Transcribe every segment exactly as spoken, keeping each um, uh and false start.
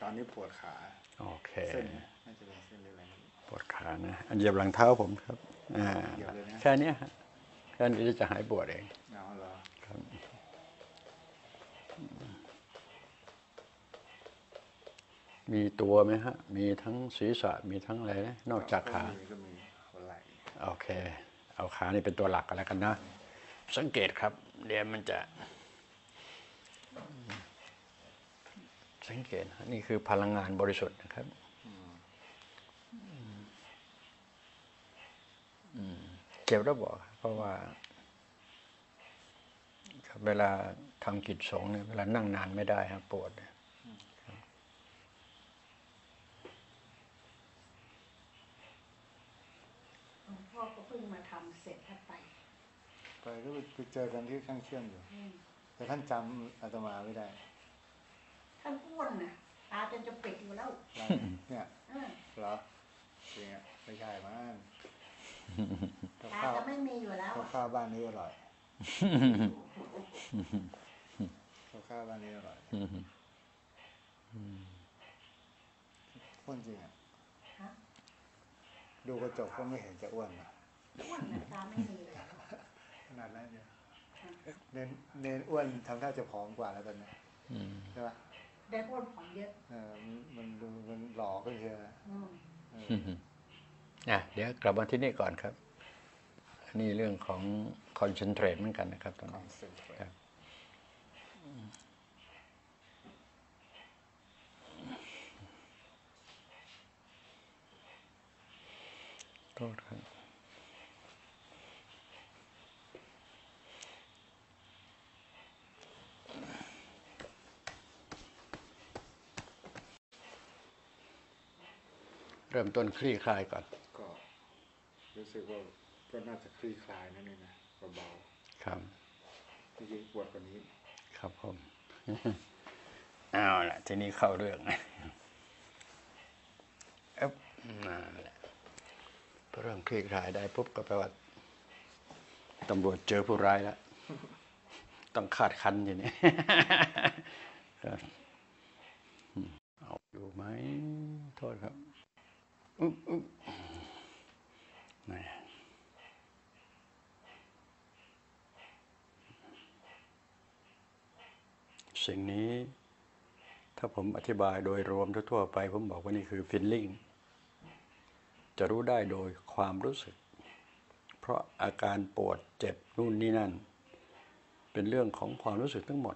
อันนี้ปวดขาโอเคเส้นน่าจะเป็นเส้นอะไรปวดขานะอันเหยียบหลังเท้าผมครับอ่าแค่นี้ฮะแค่นี้จะหายปวดเองเอาเหรอครับมีตัวไหมฮะมีทั้งศีรษะมีทั้งอะไรนะนอกจากขาก็มีหัวไหล่โอเคเอาขานี่เป็นตัวหลักกันแล้วกันนะสังเกตครับเดี๋ยวมันจะสังเกตนี่คือพลังงานบริสุทธิ์นะครับเจ็บแล้วบอกเพราะว่าเวลาทำกิจสงฆ์เนี่ยเวลานั่งนานไม่ได้ครับปวดหลวงพ่อก็เพิ่งมาทำเสร็จท่านไปไปก็ไปเจอกันที่ข้างเชื่อมอยู่แต่ท่านจำอาตมาไม่ได้ท่านอ้วนน่ะตาจนจะปิดอยู่แล้วเนี่ยเหรอจริงอ่ะไม่ใช่มั้งตาจะไม่มีอยู่แล้วข้าวบ้านนี้อร่อยข้าวบ้านนี้อร่อยอ้วนจริงอ่ะดูกระจกก็ไม่เห็นจะอ้วนนะอ้วนตาไม่มีเลยขนาดนั้นเนี่ยเน้นเน้นอ้วนทำท่าจะผอมกว่าแล้วตอนนี้ใช่ปะได้อ้วนผอมเยอะเออมันดูมันหล่อขึ้นเยอะอ่ะเดี๋ยวกลับมาที่นี่ก่อนครับนี่เรื่องของคอนเซนเทรตเหมือนกันนะครับตอนนี้ครับโทษครับเริ่มต้นคลี่คลายก่อนก็รู้สึกว่าก็น่าจะคลี่คลายนั่นเองนะเบาๆครับที่จริงปวดกว่านี้ครับผมเอาล่ะทีนี้เข้าเรื่องเอ๊ะนั่นแหละพอเริ่มคลี่คลายได้ปุ๊บก็แปลว่าตำรวจเจอผู้ร้ายแล้วต้องคาดคั้นอย่างนี้เอาอยู่ไหมโทษครับอุ๊บอุ๊บสิ่งนี้ถ้าผมอธิบายโดยรวมทั่วๆไปผมบอกว่านี่คือ feeling จะรู้ได้โดยความรู้สึกเพราะอาการปวดเจ็บนู่นนี่นั่นเป็นเรื่องของความรู้สึกทั้งหมด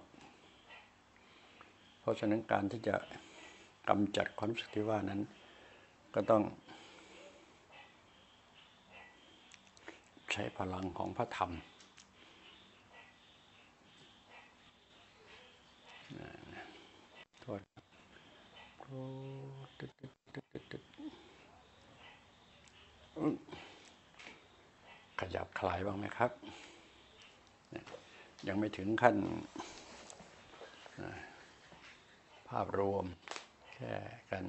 เพราะฉะนั้นการที่จะกำจัดความรู้สึกที่ว่านั้นก็ต้องใช้พลังของพระธรรมโทษขยับคลายบ้างไหมครับยังไม่ถึงขั้นภาพรวมแค่กัน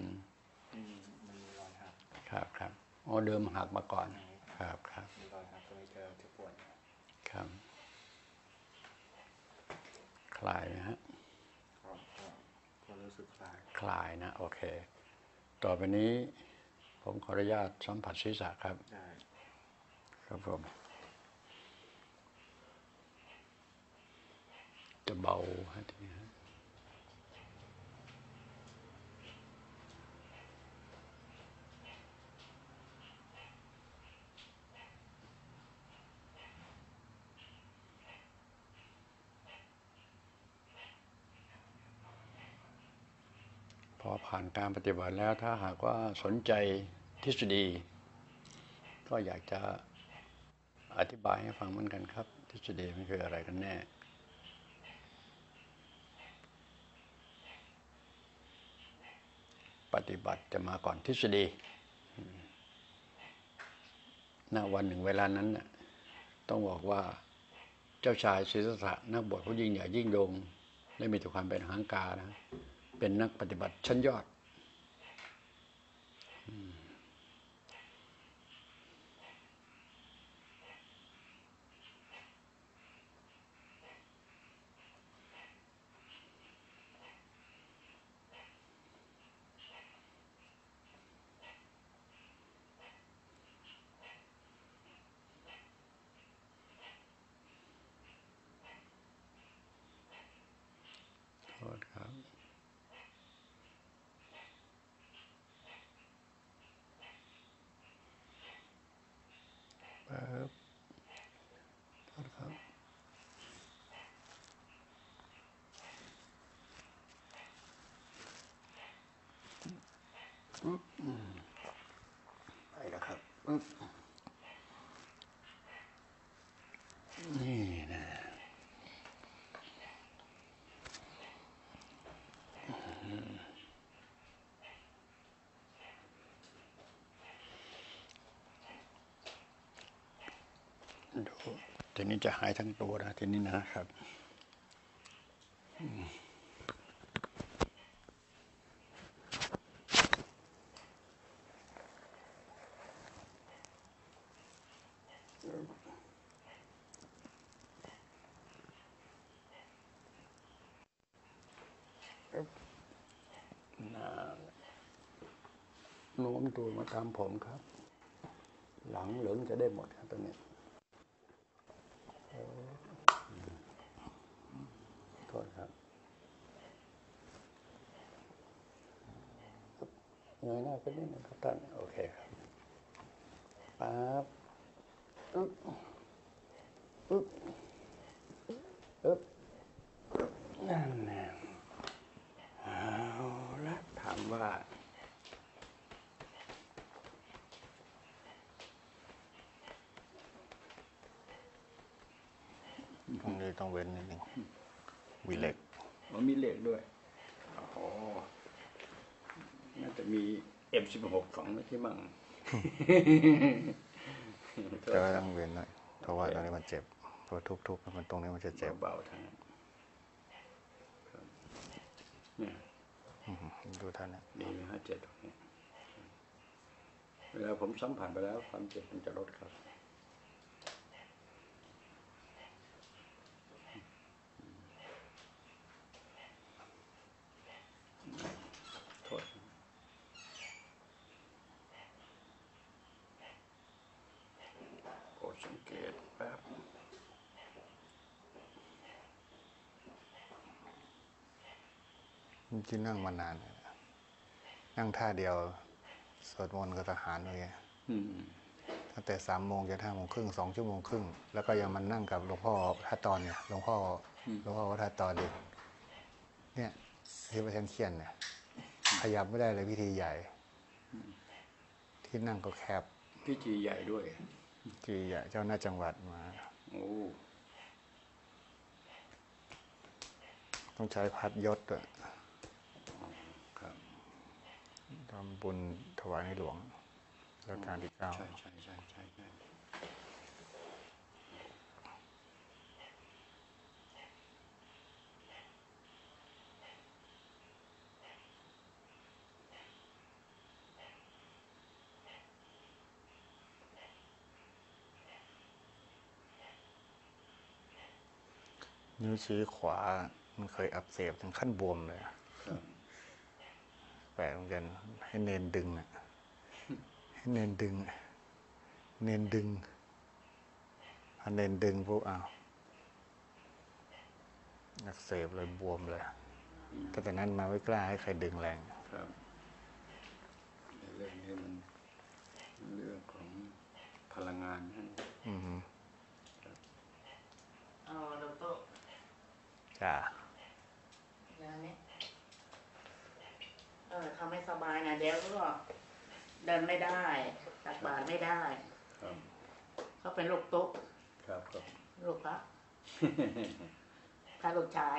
ครับครับอ๋อเดิมหักมาก่อนครับครับครับคลายนะฮะก็รู้สึกคลายคลายนะโอเคต่อไปนี้ผมขออนุญาตสัมผัสศีรษะครับครับผมจะเบาฮะทีนี้พอผ่านการปฏิบัติแล้วถ้าหากว่าสนใจทฤษฎีก็อยากจะอธิบายให้ฟังเหมือนกันครับทฤษฎีมันคืออะไรกันแน่ปฏิบัติจะมาก่อนทฤษฎีณวันหนึ่งเวลานั้นต้องบอกว่าเจ้าชายศิริษะนักบวชผู้ยิ่งใหญ่ยิ่งโด่งและมีแต่ความเป็นหางกานะเป็นนักปฏิบัติชั้นยอดไปแล้วครับนี่นะดูทีนี้จะหายทั้งตัวนะทีนี้นะครับโน้มตัวมาตามผมครับหลังเหลืองจะได้หมดครับตอนนี้โทษครับเงยหน้าขึ้นนิดนึงครับท่านโอเคครับปั๊บอึ๊บอึ๊บอึ๊บนั่นแหละเอาละถามว่าตรงนี้ต้องเว้นนิดนึงมีเหล็กมันมีเหล็กด้วยอ๋อน่าจะมี เอ็ม สิบหก ฝังไว้ที่มั่งจะต้องเว้นหน่อยเพราะว่าตรงนี้มันเจ็บพอทุบๆมันตรงนี้มันจะเจ็บเบาๆท่านดูท่านนะดีไหมฮะเจ็บตรงนี้เวลาผมสัมผัสไปแล้วความเจ็บมันจะลดครับโทษโปรดสังเกตแป๊บที่นั่งมานานนั่งท่าเดียวสวดมนต์กับทหารเลยตั้งแต่สามโมงจนห้าโมงครึ่งสองชั่วโมงครึ่งแล้วก็ยังมันนั่งกับหลวงพ่อท่าตอนเนี่ยหลวงพ่อหลวงพ่อวัดท่าตอนดิเนี่ยที่พระชันเขียนเนี่ยขยับไม่ได้เลยพิธีใหญ่ที่นั่งก็แคบพิธีใหญ่ด้วยพิธีใหญ่เจ้าหน้าจังหวัดมาโอ้ต้องใช้พัดยศด้วยทำบุญถวายในหลวงรัชกาลที่เก้าใช่ใช่ใช่ใช่ใช่นิ้วชี้ขวามันเคยอักเสบถึงขั้นบวมเลยแปลกเหมือนกันให้เนนดึงอ่ะให้เนนดึงเนนดึงพอเนนดึงปุ๊บอ้าวอักเสบเลยบวมเลยก็แต่นั้นมาไม่กล้าให้ใครดึงแรงครับเรื่องนี้มันเรื่องของพลังงานอืมเอาดูโต๊ะจ้าอย่างนี้เออทำให้สบายนะเดี๋ยวก็เดินไม่ได้ตักบาตรไม่ได้เขาเป็นลูกตุ๊กครับครับลูกพระพระลูกชาย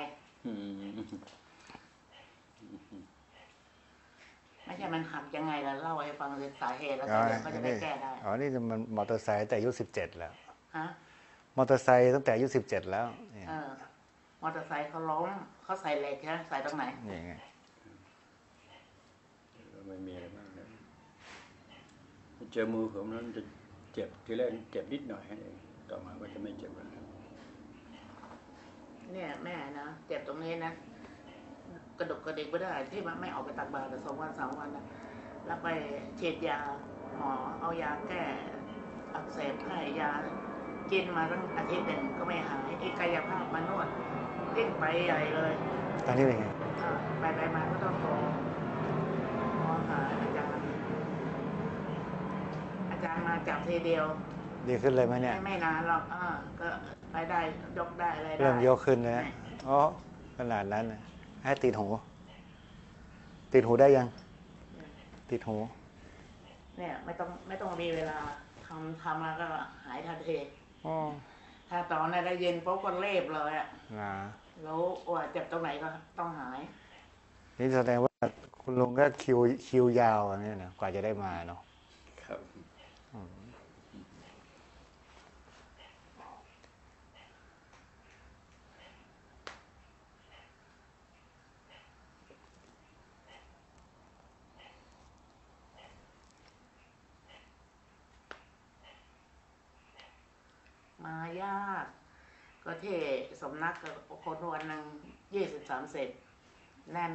ไม่ใช่มันหักยังไงล่ะเล่าให้ฟังเลยสาเหตุแล้วก็เดี๋ยวก็จะได้แก้ได้อ๋อนี่มันมอเตอร์ไซค์แต่อายุสิบเจ็ดแล้วฮะมอเตอร์ไซค์ตั้งแต่อายุสิบเจ็ดแล้วเออมอเตอร์ไซค์เขาล้มเขาใส่เหล็กใช่ไหมใส่ตรงไหนนี่ไงไม่มีอะไรมากเลยเจอมือผมนั้นจะเจ็บทีแรกเจ็บนิดหน่อยเองต่อมาก็จะไม่เจ็บแล้วเนี่ยแม่นะเจ็บตรงนี้นะกระดกกระดิกไม่ได้ที่มันไม่ออกไปตักบาตรแต่สองวันสามวันนะแล้วไปฉีดยาหมอเอายาแก้อักเสบให้ยากินมาตั้งอาทิตย์หนึ่งก็ไม่หายอีกกายภาพมานวดยิ่งไปใหญ่เลยตอนนี้เป็นไงไปไปมาก็ต้องโทรขอหาอาจารย์อาจารย์มาจับทีเดียวดีขึ้นเลยไหมเนี่ยไม่นานหรอกอ่าก็ไปได้ยกได้อะไรได้เริ่มยกขึ้นเลยอ๋อขนาดนั้นนะให้ติดหูติดหูได้ยังติดหูเนี่ยไม่ต้องไม่ต้องมีเวลาทำทำแล้วก็หายทันทีอ๋อถ้าตอนนั้นได้เย็นปุ๊บก็เล็บเลยอ่ะนะรู้ว่าเจ็บตรงไหนก็ต้องหายนี่แสดงว่าคุณลุงก็คิวคิวยาวอันนี้นะกว่าจะได้มาเนาะครับมายากก็ที่สำนักกับคนวันหนึ่งยี่สิบสามสิบแน่น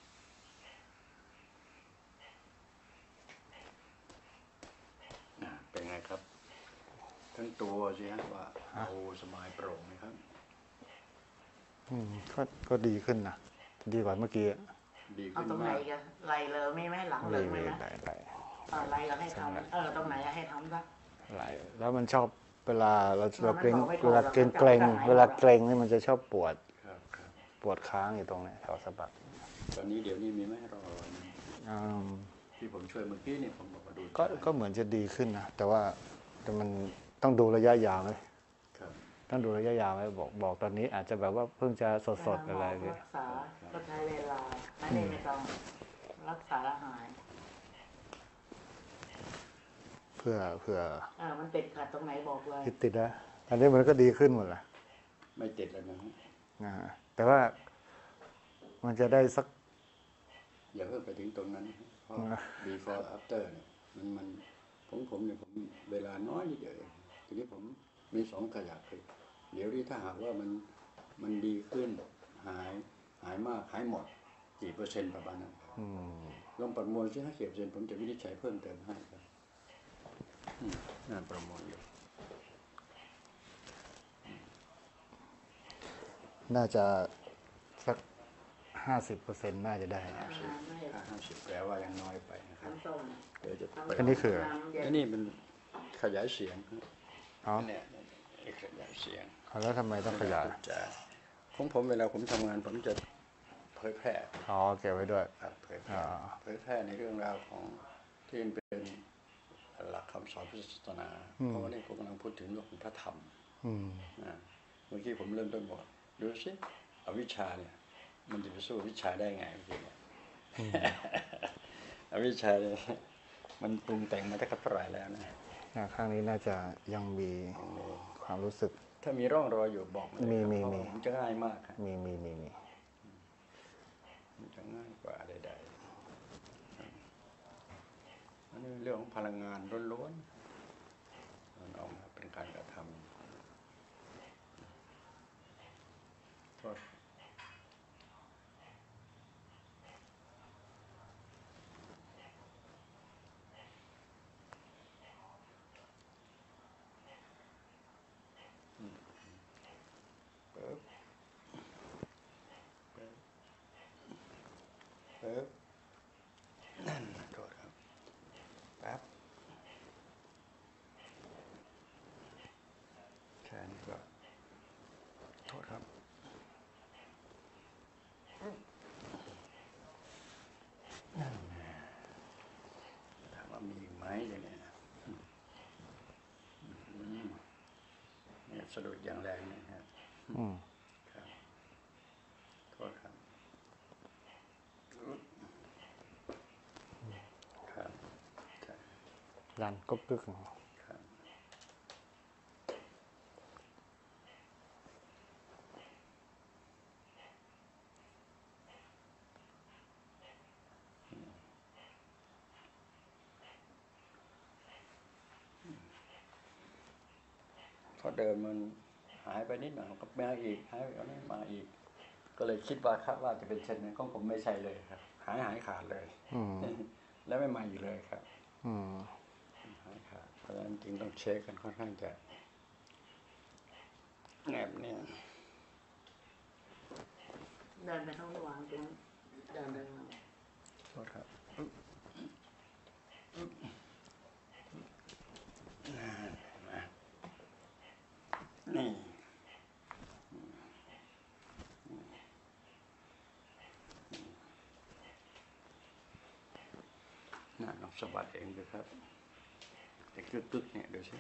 อ่ะเป็นไงครับ ทั้งตัวสิฮะว่าเอาสบายโปร่งไหมครับอืมก็ก็ดีขึ้นนะดีกว่าเมื่อกี้ดีเอาขึ้นตรงไหนมากกันไหลเลยไม่ไหมหลังเลเลยยไหมเลยนะไหลไหลเออไหลก็ให้ทำเออตรงไหนก็ให้ทำซะไหลแล้วมันชอบเวลาเราเรามันเกรงบอกไม่ถูกเวลาหรอกเกรงมันเกรงจำไม่ได้เวลาเกรงนี่มันจะชอบปวดครับครับปวดค้างอยู่ตรงเนี้ยแถวสะบักตอนนี้เดี๋ยวนี้มีไหมรอนะอืมที่ผมช่วยเมื่อกี้เนี่ยผมบอกว่าดูก็ก็เหมือนจะดีขึ้นนะแต่ว่าแต่มันต้องดูระยะยาวไหมครับต้องดูระยะยาวไหมบอกบอกตอนนี้อาจจะแบบว่าเพิ่งจะสดสดๆอะไรเวเลลาย รักษาก็ใช้เวลาอันนี้ไม่ต้องรักษาหายเพื่อเพื่อเออมันติดขัดตรงไหนบอกเลยติดติดนะอันนี้มันก็ดีขึ้นหมดแหละไม่ติดแล้วนะฮะนะฮะแต่ว่ามันจะได้สักอย่าเพิ่งไปถึงตรงนั้นนะเพราะอ่า before after เนี่ยมันมันผมผมเนี่ยผมเวลาน้อยนิดเดียวเองทีนี้ผมมีสองขยักคือเดี๋ยวนี้ถ้าหากว่ามันมันดีขึ้นหายหายมากหายหมดกี่เปอร์เซ็นต์ประมาณนั้นอืมลองประมวลซิห้าเกี่ยวเปอร์เซ็นต์ผมจะวินิจฉัยเพิ่มเติมให้ครับอืมน่าประมวลอยู่น่าจะสักห้าสิบเปอร์เซ็นต์น่าจะได้นะห้าสิบถ้าห้าสิบแปลว่ายังน้อยไปนะครับน้ำส้มเดี๋ยวจะอันนี้คือน้ำเย็อันนนี้เป็นขยายเสียงครับอ๋อเนี่ยไอ้ขยายเสียงเอาแล้วทำไมต้องขยายพูดจาของผมเวลาผมทำงานผมจะเผยแพร่อ๋อเก็บไว้ด้วยครับเผยแพร่อ่าเผยแพร่ในเรื่องราวของที่มันเป็นหลักคำสอนพุทธศาสนา เพราะว่านี่ผมกำลังพูดถึงเรื่องของพระธรรมอืมนะเมื่อกี้ผมเริ่มต้นบอกดูสิอวิชชาเนี่ย มันจะไปสู้วิชาได้ไงเมื่อกี้เนี่ย อวิชชาเนี่ยมันปรุงแต่งมาตั้งแต่เท่าไหร่แล้วนะอ่าข้างนี้น่าจะยังมีความรู้สึกถ้ามีร่องรอยอยู่บอกมาเลยมีครับมีเพราะมีมันจะง่ายมากครับมีมีมีมีมันจะง่ายกว่าใดๆอันนี้เรื่องของพลังงานล้วนๆมันออกมาเป็นการกระทำก็ปึ๊บปึ๊บปึ๊บนั่นโทษครับแป๊บแค่นี้ก็โทษครับนั่นแหละถามว่ามีอีกไหมอย่างเนี้ยอืมเนี่ยสะดุดอย่างแรงนะครับอืมครับโทษครับครับใช่ยันก็กึกครับเพราะเดิมมันหายไปนิดหน่อยก็มาอีกหายไปก็ไม่มาอีก ก็เลยคิดว่าคาดว่าจะเป็นเช่นนั้นของผมไม่ใช่เลยครับ หายหายขาดเลยอืมแล้วไม่มาอีกเลยครับอืมหายขาดเพราะฉะนั้นจึงต้องเช็คกันค่อนข้างจะแนบเนี่ยเดินไปห้องวางตรงเดินเดินมาโทษครับนั่นมานี่นั่นนะลองสะบัดเองดูครับไอ้กึกๆเนี่ยดูสิ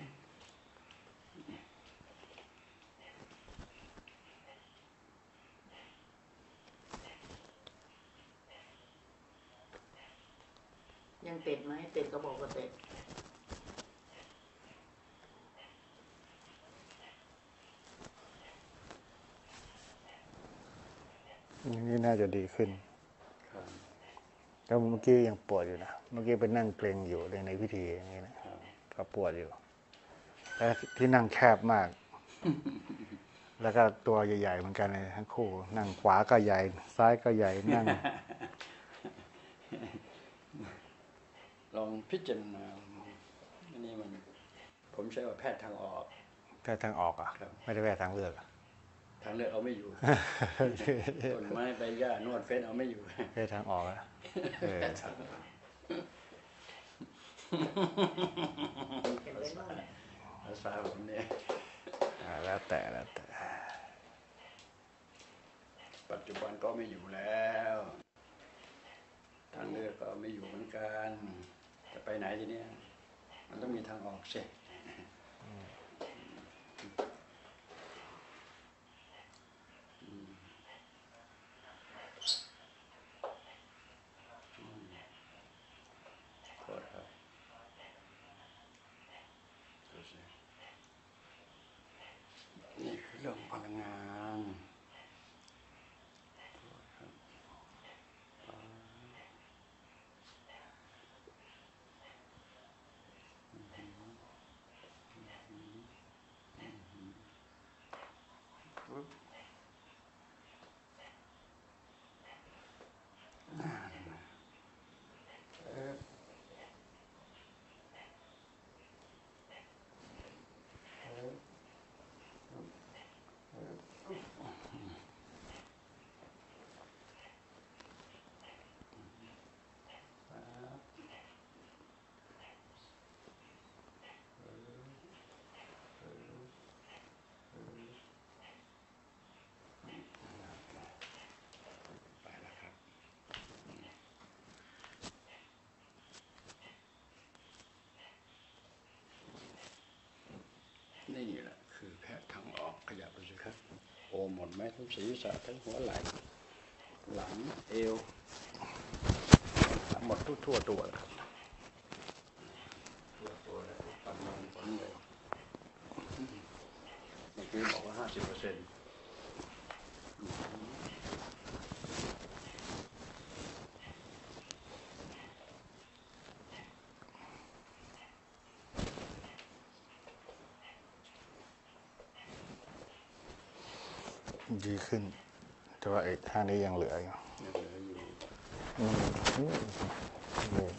ยังติดไหมติดก็บอกว่าติดนี่น่าจะดีขึ้นแต่เมื่อกี้ยังปวดอยู่นะเมื่อกี้ไปนั่งเกรงอยู่ในในพิธีอย่างนี้นะก็ปวดอยู่แล้วที่นั่งแคบมาก แล้วก็ตัวใหญ่ๆเหมือนกันเลยทั้งคู่นั่งขวาก็ใหญ่ซ้ายก็ใหญ่นั่งลองพิจารณาอันนี้มันผมใช้ว่าแพทย์ทางออกแพทย์ทางออกอ่ะไม่ได้แพทย์ทางเลือกอ่ะทางเลือกเอาไม่อยู่ ต้นไม้ใบหญ้านวดเฟ้นเอาไม่อยู่แพทย์ทางออกอ่ะภาษาผมเนี่ยแล้วแต่แล้วแต่ปัจจุบันก็ไม่อยู่แล้วทางเลือกก็ไม่อยู่เหมือนกันจะไปไหนทีเนี้ยมันต้องมีทางออกเสร็จนี่คือเรื่องพลังงานนี่แหละคือแพทย์ทางออกขยับไปสิครับโอหมดไหมทั้งศีรษะทั้งหัวไหล่หลังเอวหมดทุกทั่วตัวครับทั่วตัวแล้วปันมันผลเลยเมื่อกี้บอกว่าห้าสิบเปอร์เซ็นต์ดีขึ้นแต่ว่าไอ้ท่านี้ยังเหลืออยู่ยังเหลืออยู่อืมนี่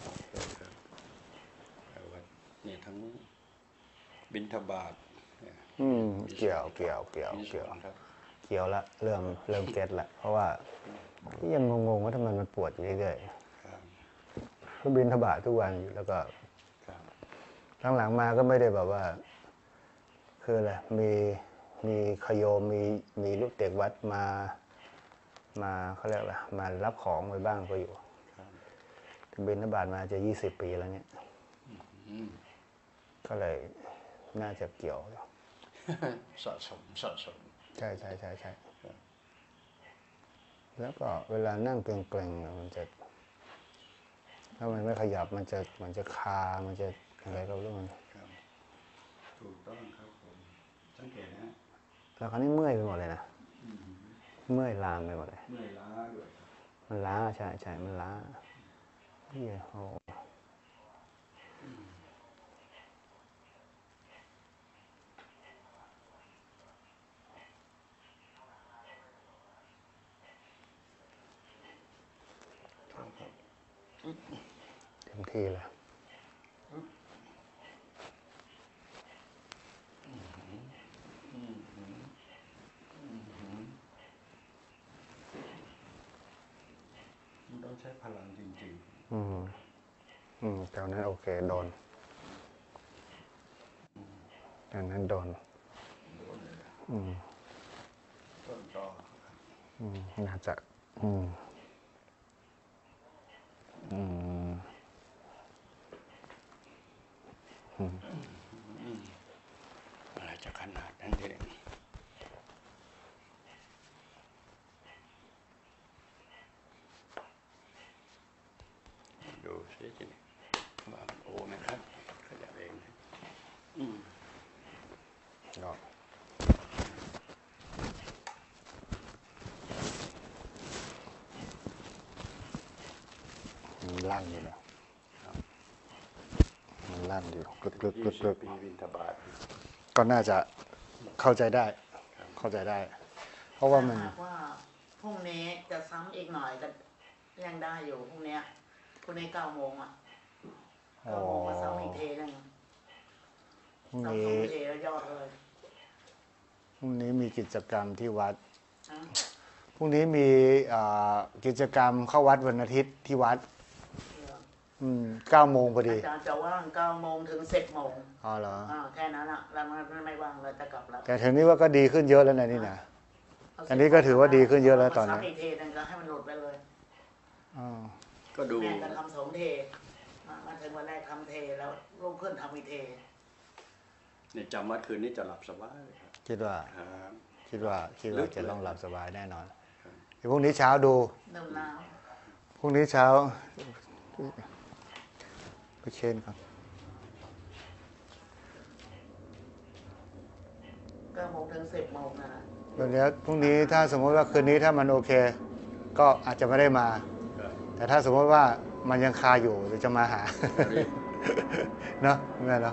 เนี่ยทั้งบิณฑบาตอืมเกี่ยวเกี่ยวเกี่ยวเกี่ยวเกี่ยวละเริ่มเริ่มเก็ตละเพราะว่ายังงงๆว่าทำไมมันปวดอยู่เรื่อยๆก็บิณฑบาตทุกวันอยู่แล้วก็หลังๆมาก็ไม่ได้แบบว่าคืออะไรมีมีขโยมมีมีลูกเด็กวัดมามาเขาเรียกอะไรมารับของไปบ้างก็อยู่บิณฑบาตมาจะยี่สิบปีแล้วเนี่ยก็เลยน่าจะเกี่ยวสะสมสะสมใช่ใช่ใช่ใช่แล้วก็เวลานั่งเกร็งๆมันจะถ้ามันไม่ขยับมันจะมันจะคามันจะอะไรก็รู้มันถูกต้องครับผมสังเกตนะแล้วคราวนี้เมื่อยไปหมดเลยนะเมื่อยลามไปหมดเลยเมื่อยล้าด้วยมันล้าใช่ใช่มันล้าเฮียโอ้เต็มที่เลยมันต้องใช้พลังจริงๆอืมอืมแถวนั้นโอเคโดนแถวนั้นโดนอืมต้นต่ออืมน่าจะอืมอืมอะไรจะขนาดนั้นเองดูสิทีนี้ว่ามันโอ้ไหมครับขยับเองนะอืมก็มันลั่นอยู่นะมันลั่นอยู่กรึกกรึกกรึกกรึกปีบิณฑบาตก็น่าจะเข้าใจได้ เข้าใจได้ เพราะว่ามันถ้หกว่าพรุ่งนี้จะซ้ำอีกหน่อยก็ยังได้อยู่พรุ่งนี้พรุ่งนี้เก้าโมงอ่ะเก้าโมงมาซ้ำอีกเทนึงพรุ่งซ้ำนี้สองเทแล้วยอดเลยพรุ่งนี้มีกิจกรรมที่วัดนะพรุ่งนี้มีอ่ากิจกรรมเข้าวัดวันอาทิตย์ที่วัด อืมเก้าโมงพอดีอาจารย์จะว่างเก้าโมงถึงสิบโมงอ๋อเหรออ่าแค่นั้นอ่ะแล้วมันไม่ว่างเลยจะกลับแล้วแต่ถึงนี้ว่าก็ดีขึ้นเยอะแล้วนะนี่นะ อันนี้ก็ถือว่าดีขึ้นเยอะแล้วตอนนี้ซ้ำอีกเทนึงก็ให้มันหลุดไปเลยอ๋อก็ดูแม่ก็ทำสองเทมามาถึงวันแรกทำเทแล้วลูกขึ้นทำอีกเทเนี่ยจำวัดคืนนี้จะหลับสบายเลยครับคิดว่าครับคิดว่าคิดลึว่ากเลยจะต้องหลับสบายแน่นอนครับเดี๋ยวพรุ่งนี้เช้าดูเริ่มหนาวพรุ่งนี้เช้าไปเชนก่อนเก้าโมงถึงสิบโมงนะนะเดี๋ยวนี้พรุ่งนี้ถ้าสมมติว่าคืนนี้ถ้ามันโอเค ก็อาจจะไม่ได้มาครับแต่ถ้าสมมติว่ามันยังคาอยู่เดี๋ยวจะมาหารีบเนาะแม่เนาะ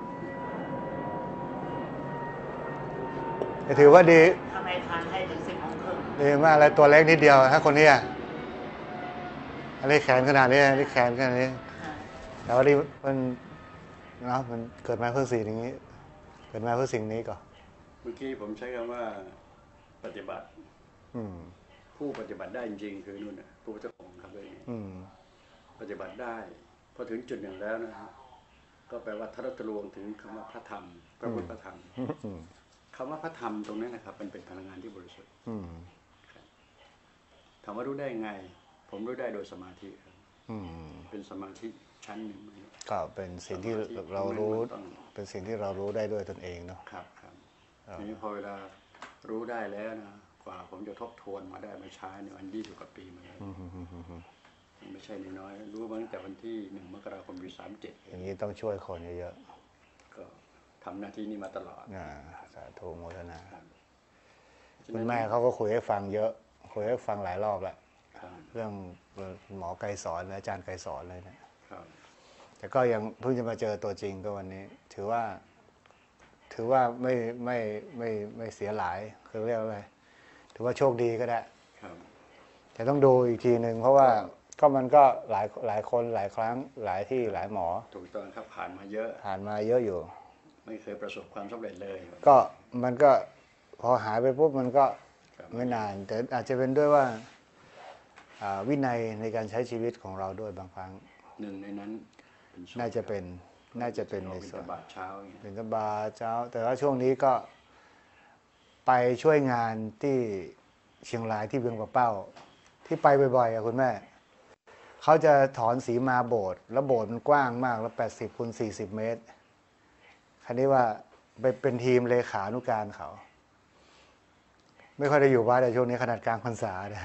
แต่ถือว่าดีถ้าไม่ทันให้ถึงสิบโมงครึ่งดีมากเลยตัวเล็กนิดเดียวถ้าคนนี้อะอะไรแขนขนาดนี้นี่แขนขนาดนี้ แต่ว่าดีมันเนาะมันเกิดมาเพื่อสิ่งนี้ เกิดมาเพื่อสิ่งนี้ก่อนเมื่อกี้ผมใช้คำว่าปฏิบัติอืมผู้ปฏิบัติได้จริงๆคือนู่นน่ะผู้เจ้าของครับเลยอืมปฏิบัติได้พอถึงจุดหนึ่งแล้วนะฮะก็แปลว่าทะลุทะลวงถึงคำว่าพระธรรมพระพุทธพระธรรมอืมคำว่าพระธรรมตรงนี้นะครับมันเป็นพลังงานที่บริสุทธิ์อืมถามว่ารู้ได้ไง ผมรู้ได้โดยสมาธิครับอืมเป็นสมาธิชั้นหนึ่งก็เป็นสิ่งที่เรารู้ เป็นสิ่งที่เรารู้ได้ด้วยตนเองเนาะครับครับครับทีนี้พอเวลารู้ได้แล้วนะกว่าผมจะทบทวนมาได้ไม่ช้าเนี่ยมันยี่สิบกว่าปีมาแล้วอืมอืมอืมอืมอืมมันไม่ใช่น้อยๆรู้มาตั้งแต่วันที่หนึ่งมกราคมปีสามเจ็ดอย่างนี้ต้องช่วยคนเยอะก็ทำหน้าที่นี้มาตลอดๆอ่าสาธุโมทนาครับคุณแม่เขาก็คุยให้ฟังเยอะ คุยให้ฟังหลายรอบแล้วครับเรื่องหมอไกรสอนและอาจารย์ไกรสอนเลยเนี่ยครับแต่ก็ยังเพิ่งจะมาเจอตัวจริงก็วันนี้ ถือว่า ถือว่าไม่ไม่ไม่ไม่เสียหลายคือเรียกว่าอะไรถือว่าโชคดีก็ได้ครับแต่ต้องดูอีกทีหนึ่งเพราะว่าก็มันก็หลายหลายคนหลายครั้งหลายที่หลายหมอถูกต้องครับผ่านมาเยอะผ่านมาเยอะอยู่ไม่เคยประสบความสำเร็จเลยก็มันก็พอหายไปปุ๊บมันก็ครับไม่นาน แต่อาจจะเป็นด้วยว่าอ่าวินัยในการใช้ชีวิตของเราด้วยบางครั้งหนึ่งในนั้นเป็นโชคน่าจะเป็นน่าจะเป็นในบิณส่ฑวนบาตเช้าอย่างเงี้ยเป็นสบาเช้า แต่ว่าช่วงนี้ก็ไปช่วยงานที่เชียงรายที่เวียงปะเป้า ที่ไปบ่อยๆอะคุณแม่ เขาจะถอนสีมาโบสถ์แล้วโบสถ์มันกว้างมากแล้วแปดสิบคูณสี่สิบเมตร คันนี้ว่าไปเป็นทีมเลขานุการเขา ไม่ค่อยได้อยู่วัดแต่ช่วงนี้ขนาดกลางพรรษาเนี่ย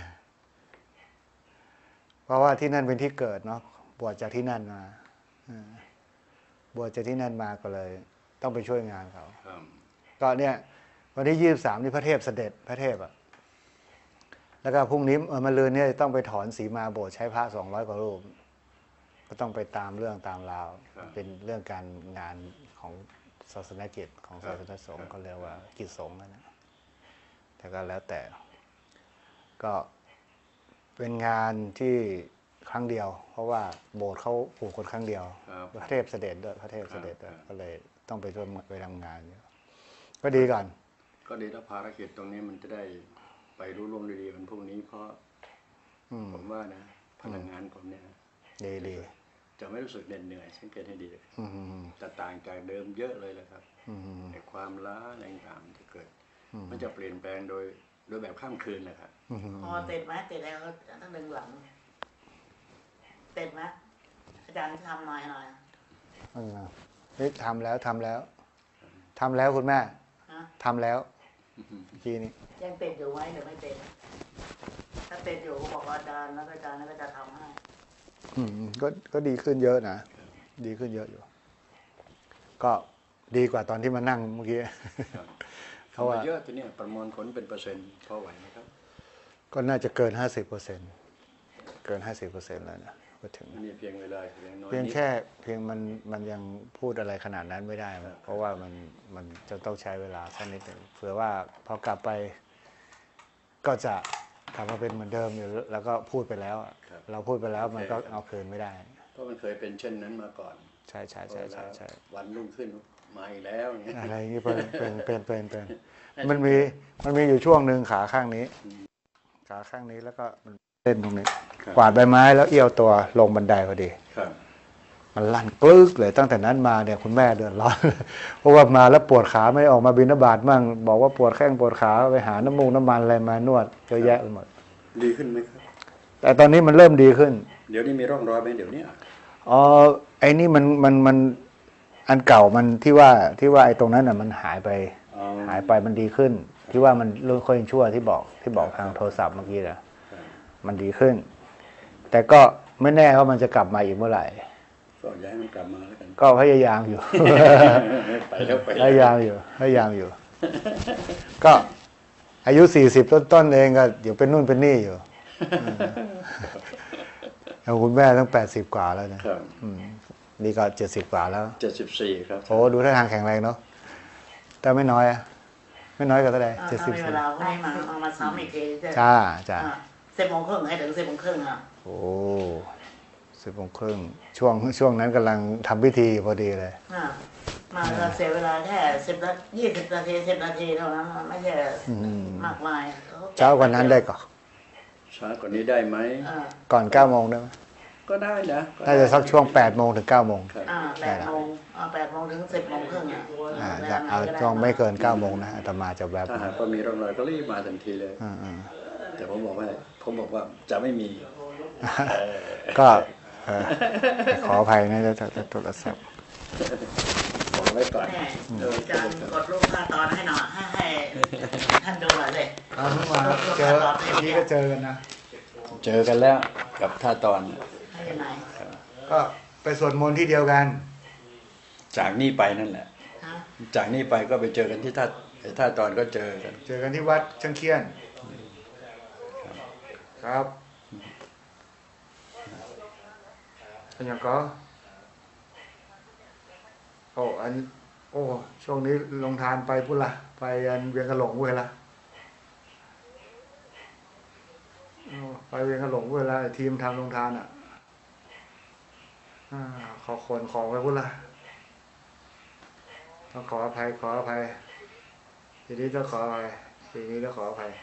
เพราะว่าที่นั่นเป็นที่เกิดเนาะบวชจากที่นั่นมาอ่าบวชจากที่นั่นมาก็เลย ต้องไปช่วยงานเขาครับก็เนี่ยวันที่ยี่สิบสามนี่พระเทพเสด็จพระเทพอะแล้วก็พรุ่งนี้เออมะรืนเนี่ยต้องไปถอนสีมาโบสถ์ใช้พระสองร้อยกว่ารูป ก็ต้องไปตามเรื่องตามราว เป็นเรื่องการงานของศาสนกิจของศาสนสงฆ์ก็เรียกว่ากิจสงฆ์นะแต่ก็แล้วแต่ ก็เป็นงานที่ครั้งเดียว เพราะว่าโบสถ์เขาปลูกคนครั้งเดียวครับพระเทพเสด็จด้วยพระเทพเสด็จด้วยครับก็เลยต้องไปร่วมไปทำงานอยู่ก็ดีก่อนก็ดีถ้าภารกิจตรงนี้มันจะได้ไปรู้ล่วงดีๆวันพรุ่งนี้เพราะอืมผมว่านะพลังงานผมเนี่ยดีดีจะไม่รู้สึกเหน็ดเหนื่อยสังเกตให้ดีอืมอืมจะต่างจากเดิมเยอะเลยแหละครับอืมอืมไอ้ความล้าแรงต่างๆที่เกิดอืมมันจะเปลี่ยนแปลงโดยโดยแบบข้ามคืนนะครับอืมพอเสร็จไหมเสร็จแล้วก็ต้องดึงหลังเสร็จไหมอาจารย์ทำหน่อยหน่อยอืมนี่ทำแล้วทำแล้วทำแล้วคุณแม่ฮะทำแล้วเมื่อกี้นี้ยังเป็นอยู่ไหมหรือไม่เป็นถ้าเป็นอยู่ก็บอกว่าอาจารย์แล้วก็อาจารย์ก็จะทำให้อืมก็ก็ดีขึ้นเยอะนะดีขึ้นเยอะอยู่ ก็ดีกว่าตอนที่มานั่งเมื่อกี้ เพราะว่าเยอะทีนี้ประมวลผลเป็นเปอร์เซ็นต์พอไหวไหมครับก็น่าจะเกินห้าสิบเปอร์เซ็นต์เกินห้าสิบเปอร์เซ็นต์แล้วนะก็ถึงอันนี้เพียงเวลาเพียงน้อยเพียงนิดแค่เพียงมันมันยังพูดอะไรขนาดนั้นไม่ได้ เพราะว่ามันมันจะต้องใช้เวลาสักนิดหนึ่งเผื่อว่าพอกลับไป ก็จะกลับมาเป็นเหมือนเดิมอยู่แล้วก็พูดไปแล้วอะเราพูดไปแล้วมันก็เอาคืนไม่ได้เพราะมันเคยเป็นเช่นนั้นมาก่อนใช่ใช่ใช่ใช่ใช่วันรุ่งขึ้นมาอีกแล้วอย่างเงี้ยอะไรอย่างนี้เป็นเป็นเป็นเป็นเป็นมันมีมันมีอยู่ช่วงหนึ่งขาข้างนี้ ขาข้างนี้แล้วก็มันเล่นตรงนี้ กวาดใบไม้แล้วเอี้ยวตัวลงบันไดพอดีครับมันลั่นกลึกเลยตั้งแต่นั้นมาเนี่ยคุณแม่เดือดร้อน เพราะว่ามาแล้วปวดขาไม่ออกมาบิณฑบาตมั่งบอกว่าปวดแข้งปวดขาไปหาน้ำมูกน้ำมันอะไรมานวดเยอะแยะไปหมดดีขึ้นไหมครับแต่ตอนนี้มันเริ่มดีขึ้นเดี๋ยวนี้มีร่องรอยไหมเดี๋ยวนี้อ๋อไอ้นี่มันมันมันอันเก่ามันที่ว่าที่ว่าไอ้ตรงนั้นน่ะมันหายไปอ๋อหายไปมันดีขึ้น ที่ว่ามันเรื่องค่อยชั่วที่บอกที่บอกทางโทรศัพท์เมื่อกี้นะมันดีขึ้น แต่ก็ไม่แน่ว่ามันจะกลับมาอีกเมื่อไหร่ก็ย้ายมันกลับมาแล้วกันก็พยายามอยู่ไปแล้วไปพแล้วยายามอยู่พยายามอยู่ ก็อายุสี่สิบต้นๆเองก็เดี๋ยวเป็นนู่นเป็นนี่อยู่แล้วคุณแม่ตั้งแปดสิบกว่าแล้วนะครับ อืมนี่ก็เจ็ดสิบกว่าแล้วเจ็ดสิบสี่ครับโอ้ดูท่าทางแข็งแรงเนาะแต่ไม่น้อยอะไม่น้อยกว่าเท่าไหร่อ่าเจ็ดถ้าสิบมีเวสี่ลาก็ให้มาเอามาซ้ำอีกทีจะจ้าจ้าสิบโมงครึ่งให้ถึงสิบโมงครึ่งอ่ะโอ้สิบโมงครึ่งช่วงช่วงนั้นกำลังทำพิธีพอดีเลยอ่ามาก็เสียเวลาแค่สิบนาทียี่สิบนาทีสิบนาทีเท่านั้นไม่ใช่อืมมากมายเช้ากว่านั้นได้ก่อนช้ากว่านี้ได้ไหมอ่าก่อนเก้าโมงได้ไหมก็ได้นะก็ได้น่าจะสักช่วงแปดโมงถึงเก้าโมงครับอ่าแปดโมงอ่าแปดโมงถึงสิบโมงครึ่งอ่ะอ่าเวจะลาไหนเอาก็ด้ช่วงไม่เกินเก้าโมงนะอาตมาจะแวบถ้าหากว่ามีร่องรอยก็รีบมาทันทีเลยอืมอืมแต่ผมบอกว่าผมบอกว่าจะไม่มีก็เอ่อขออภัยนะจะจะโทรศัพท์บอกไว้ก่อนแน่อาจารย์กดรูปหน้าตอนให้หน่อยให้ให้ท่านดูหน่อยเลยเอาเพิ่งมาเจอทีก็เจอกันนะเจอกันแล้วกับท่าตอนให้อยู่ไหนก็ไปสวดมนต์ที่เดียวกันจากนี่ไปนั่นแหละฮะจากนี่ไปก็ไปเจอกันที่ท่าท่าตอนก็เจอกันเจอกันที่วัดช่างเคียน ครับอันยังก็โอ้อันโอ้ช่วงนี้ลงทานไปพุ่นละไปอันเวียงกะหลงเวละโอ้ไปเวียงกะหลงเวละทีมทำลงทานอ่ะอ่าขอขนของไปพุ่นละต้องขออภัยขออภัยทีนี้ต้องขออภัยทีนี้ต้องขออภัย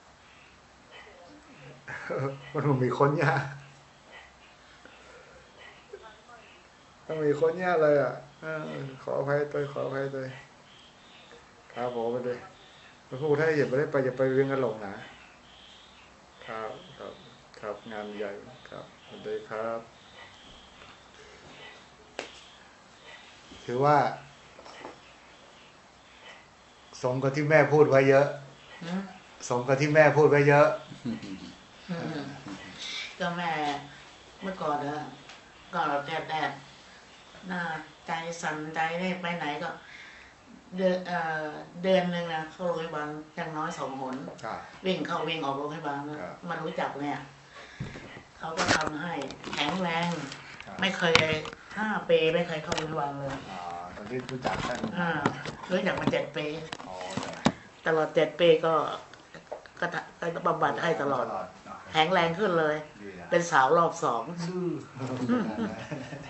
มันมีคนยากต้องมีคนยากเลยอ่ะเออขออภัยตัวขออภัยตัวครับผมไปเลยพระพูดถ้าอย่าไปได้ไปอย่าไปเวียงกันหลงนะครับครับครับงานใหญ่ครับสวัสดีครับ ถือว่า สมกับที่แม่พูดไว้เยอะอืมสมกับที่แม่พูดไว้เยอะอืมก็แม่เมื่อก่อนนะก่อนเราแดดแดดหน้าใจสั่นใจได้ไปไหนก็ เดือนเอ่อเดือนหนึ่งนะเข้าโรงพยาบาลอย่างน้อยสองหนครับวิ่งเข้าวิ่งออกโรงพยาบาลนะครับ มารู้จักเนี่ยเขาก็ทำให้แข็งแรงครับไม่เคยห้าปีไม่เคยเข้าโรงพยาบาลเลยอ่าตอนที่รู้จักท่านอ่ารู้จักมาเจ็ดปีอ๋อเหรอตลอดเจ็ดปีก็ก็ทะก็บำบัดให้ตลอดเนาะแข็งแรงขึ้นเลยดีนะเป็นสาวรอบสองดื้อ